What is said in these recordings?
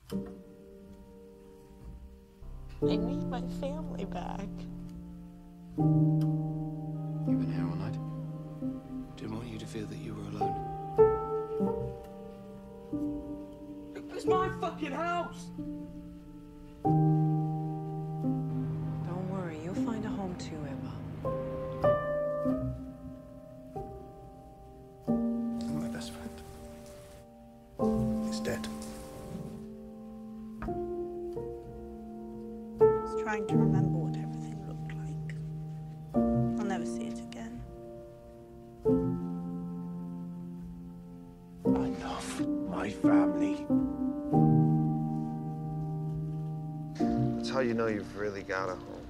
I need my family back. You've been here all night? Didn't want you to feel that you were alone. It was my fucking house! Don't worry, you'll find a home too, Emma. And my best friend is dead. I was trying to remember what everything looked like. I'll never see it again. I love my family. That's how you know you've really got a home.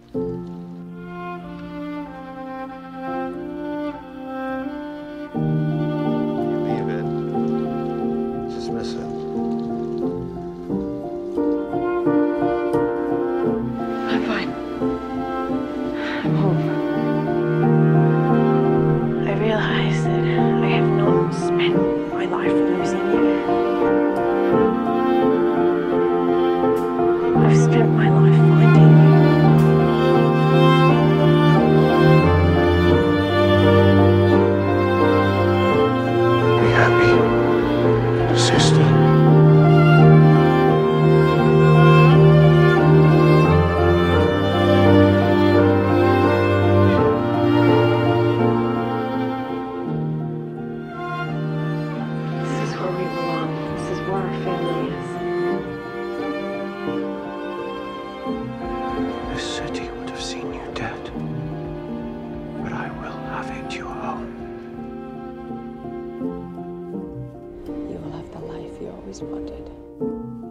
You leave it, just miss it. I'm fine. I'm home. I realize that I have not spent my life losing you. I've spent my life finding you. Be happy, sister. This is where we belong. This is where our family is. This city would have seen you dead, but I will have it your home. You will have the life you always wanted.